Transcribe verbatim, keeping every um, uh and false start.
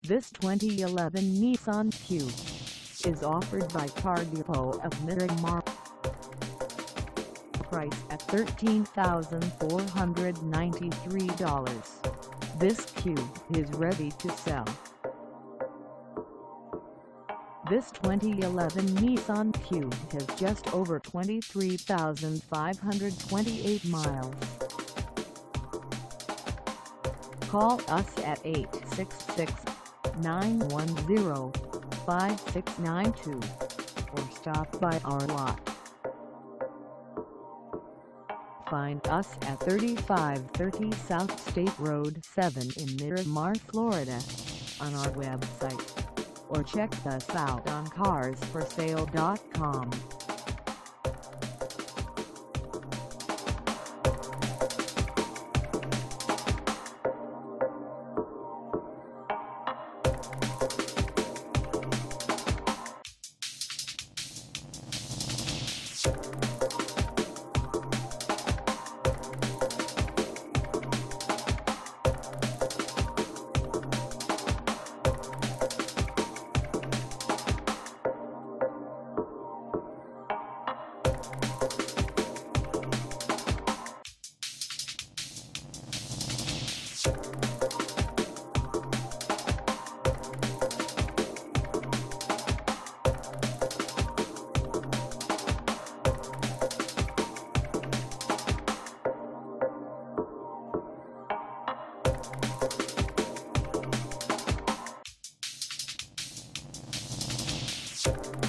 This twenty eleven Nissan Cube is offered by Car Depot of Miramar. Price at thirteen thousand four hundred ninety-three dollars. This Cube is ready to sell. This twenty eleven Nissan Cube has just over twenty-three thousand five hundred twenty-eight miles. Call us at eight six six, nine one zero, five six nine two or stop by our lot. Find us at thirty-five thirty South State Road seven in Miramar, Florida on our website, or check us out on cars for sale dot com. You